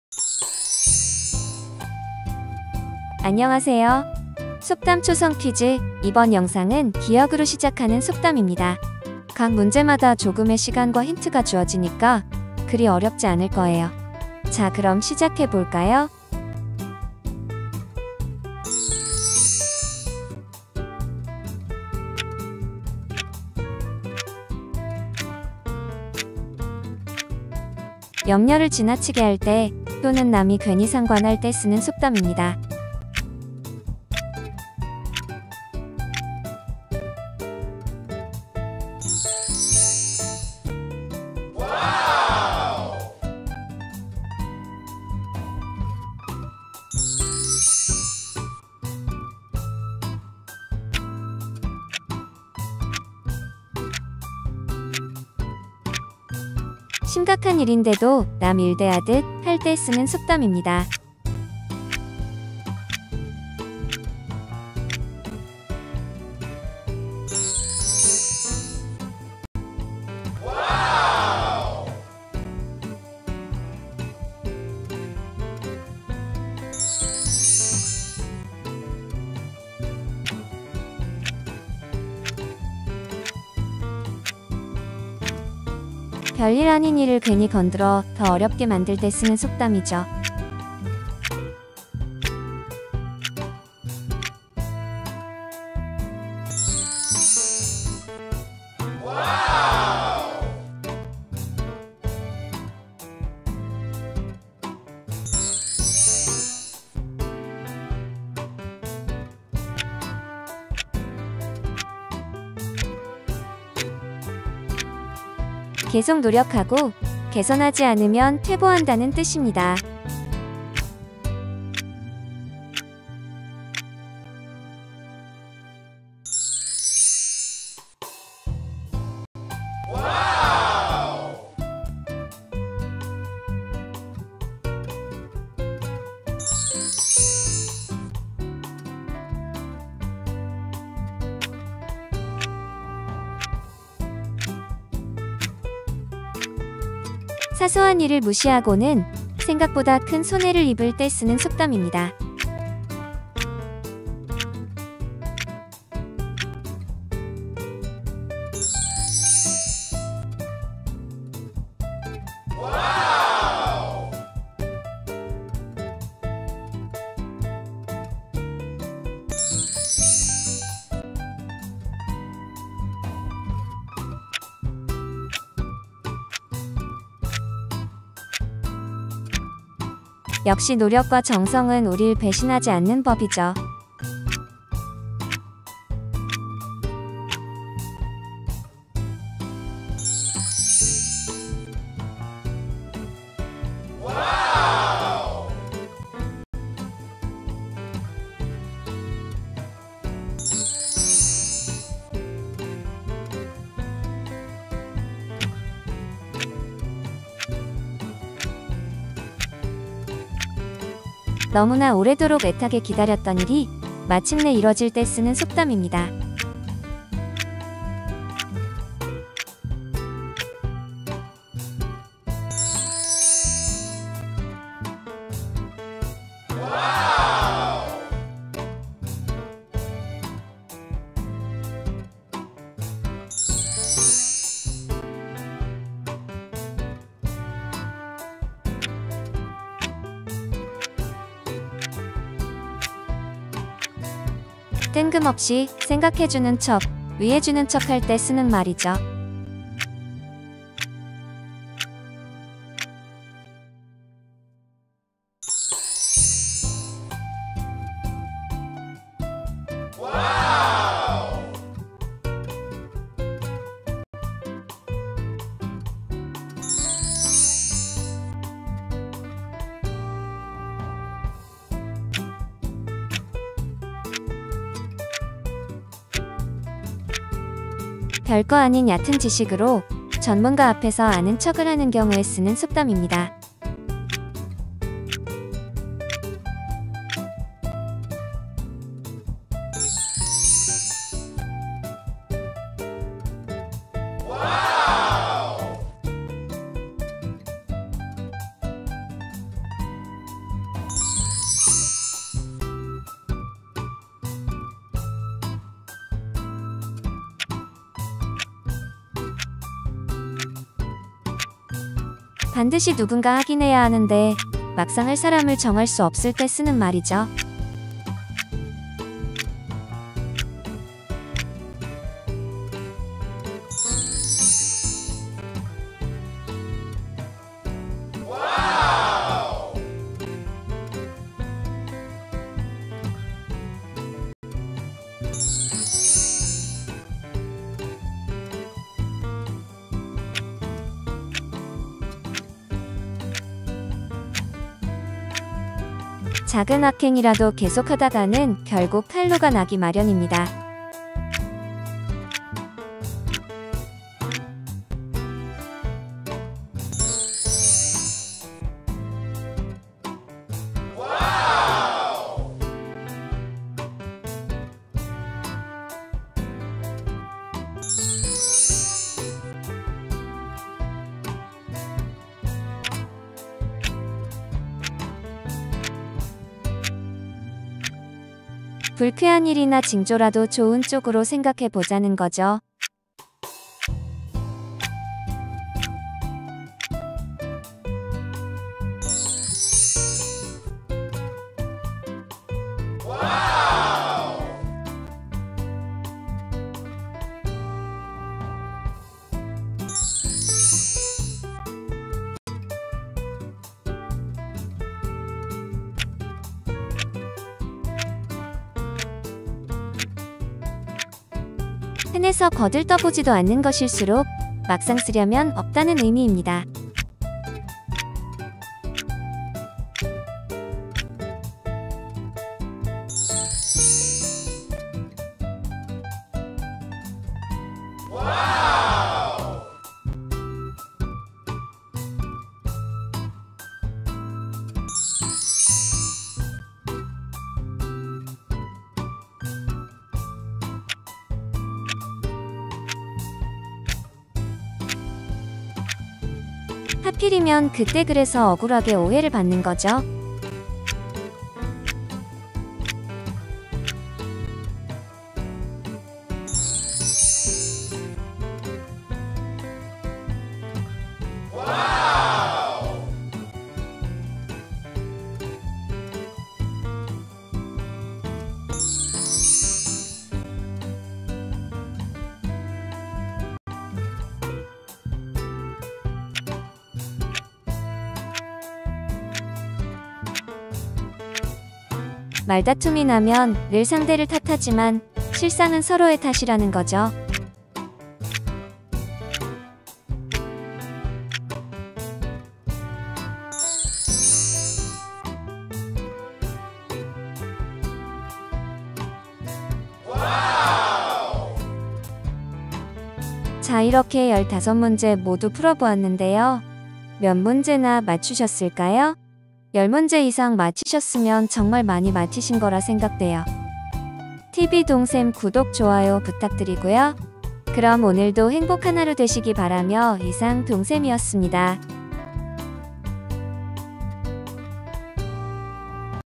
안녕하세요. 속담 초성 퀴즈. 이번 영상은 기역으로 시작하는 속담입니다. 각 문제마다 조금의 시간과 힌트가 주어지니까 그리 어렵지 않을 거예요. 자, 그럼 시작해 볼까요? 염려를 지나치게 할 때 또는 남이 괜히 상관할 때 쓰는 속담입니다. 심각한 일인데도 남 일대하듯 할 때 쓰는 속담입니다. 별일 아닌 일을 괜히 건드려 더 어렵게 만들 때 쓰는 속담이죠. 계속 노력하고 개선하지 않으면 퇴보한다는 뜻입니다. 사소한 일을 무시하고는 생각보다 큰 손해를 입을 때 쓰는 속담입니다. 역시 노력과 정성은 우릴 배신하지 않는 법이죠. 너무나 오래도록 애타게 기다렸던 일이 마침내 이뤄질 때 쓰는 속담입니다. 뜬금없이 생각해주는 척, 위해주는 척 할 때 쓰는 말이죠. 별거 아닌 얕은 지식으로 전문가 앞에서 아는 척을 하는 경우에 쓰는 속담입니다. 반드시 누군가 하긴 해야 하는데 막상 할 사람을 정할 수 없을 때 쓰는 말이죠. 작은 악행이라도 계속하다가는 결국 탈로가 나기 마련입니다. 불쾌한 일이나 징조라도 좋은 쪽으로 생각해 보자는 거죠. 흔해서 거들떠보지도 않는 것일수록 막상 쓰려면 없다는 의미입니다. 하필이면 그때 그래서 억울하게 오해를 받는 거죠. 말다툼이 나면 늘 상대를 탓하지만 실상은 서로의 탓이라는 거죠. 자, 이렇게 15문제 모두 풀어보았는데요. 몇 문제나 맞추셨을까요? 10문제 이상 맞히셨으면 정말 많이 맞히신 거라 생각돼요. TV동쌤 구독, 좋아요 부탁드리고요. 그럼 오늘도 행복한 하루 되시기 바라며 이상 동쌤이었습니다.